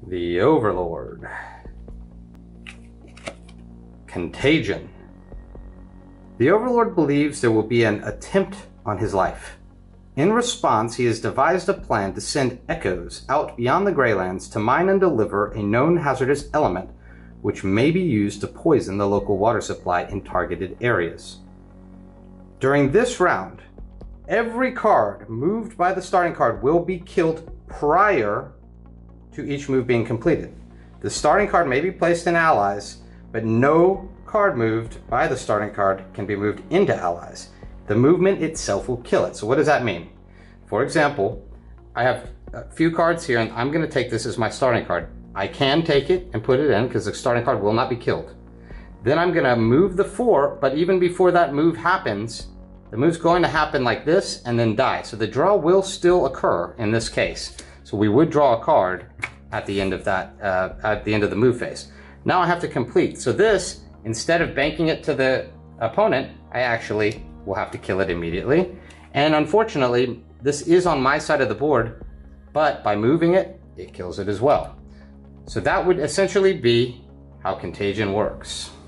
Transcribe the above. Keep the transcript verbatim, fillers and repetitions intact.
The Overlord. Contagion. The Overlord believes there will be an attempt on his life. In response, he has devised a plan to send echoes out beyond the Greylands to mine and deliver a known hazardous element which may be used to poison the local water supply in targeted areas. During this round, every card moved by the starting card will be killed prior to each move being completed. The starting card may be placed in allies, but no card moved by the starting card can be moved into allies. The movement itself will kill it. So what does that mean? For example, I have a few cards here and I'm going to take this as my starting card. I can take it and put it in because the starting card will not be killed. Then I'm going to move the four, but even before that move happens, the move's going to happen like this and then die. So the draw will still occur in this case. So we would draw a card at the end of that, uh, at the end of the move phase. Now I have to complete. So this, instead of banking it to the opponent, I actually will have to kill it immediately. And unfortunately, this is on my side of the board, but by moving it, it kills it as well. So that would essentially be how Contagion works.